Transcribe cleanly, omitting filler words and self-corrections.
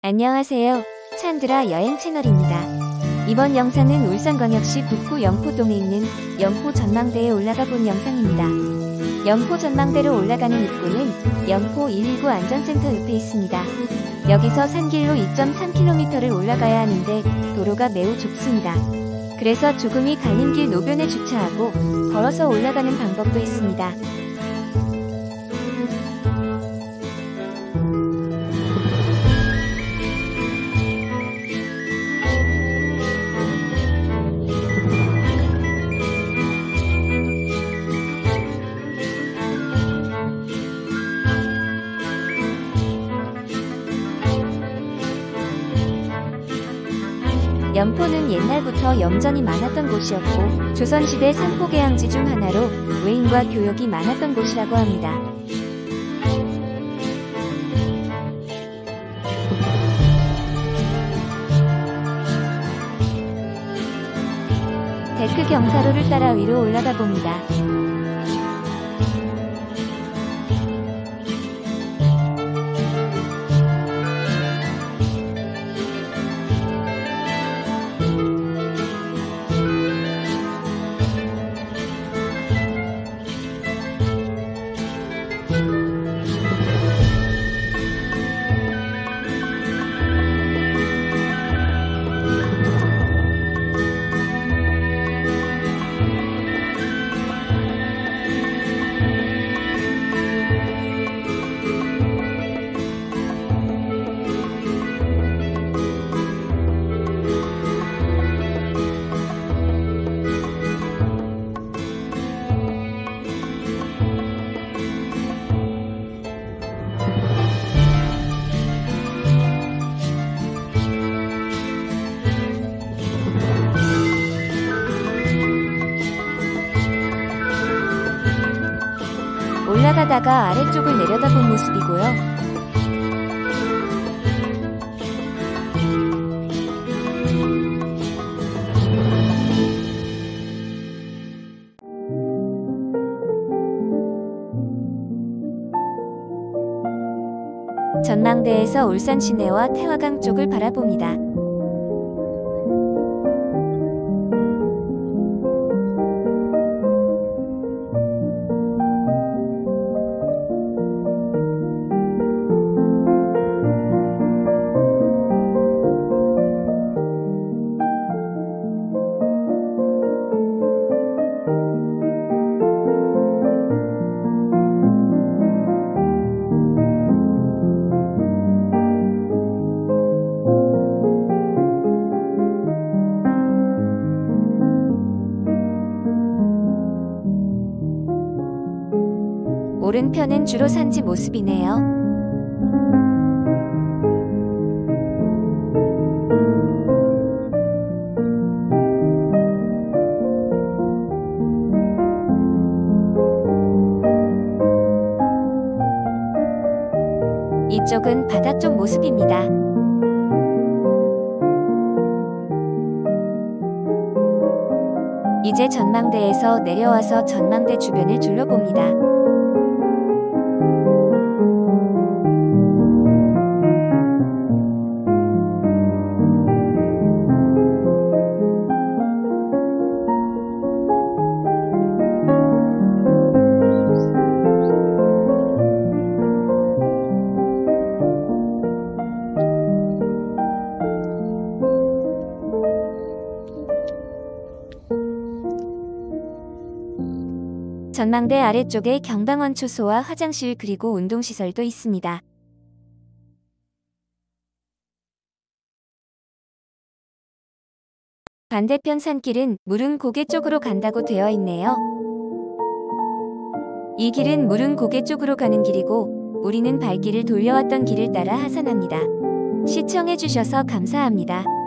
안녕하세요. 찬드라 여행 채널입니다. 이번 영상은 울산광역시 북구 영포동에 있는 영포 전망대에 올라가 본 영상입니다. 영포 전망대로 올라가는 입구는 영포 119 안전센터 옆에 있습니다. 여기서 산길로 2.3km를 올라가야 하는데 도로가 매우 좁습니다. 그래서 조금이 갈린 길 노변에 주차하고 걸어서 올라가는 방법도 있습니다. 영포는 옛날부터 염전이 많았던 곳이었고 조선시대 산포개항지 중 하나로 외인과 교역이 많았던 곳이라고 합니다. 데크 경사로를 따라 위로 올라가 봅니다. 올라가다가 아래쪽을 내려다본 모습이고요. 전망대에서 울산 시내와 태화강 쪽을 바라봅니다. 오른편은 주로 산지 모습이네요. 이쪽은 바다 쪽 모습입니다. 이제 전망대에서 내려와서 전망대 주변을 둘러봅니다. 전망대 아래쪽에 경당원 초소와 화장실 그리고 운동시설도 있습니다. 반대편 산길은 무릉고개 쪽으로 간다고 되어 있네요. 이 길은 무릉고개 쪽으로 가는 길이고 우리는 발길을 돌려왔던 길을 따라 하산합니다. 시청해주셔서 감사합니다.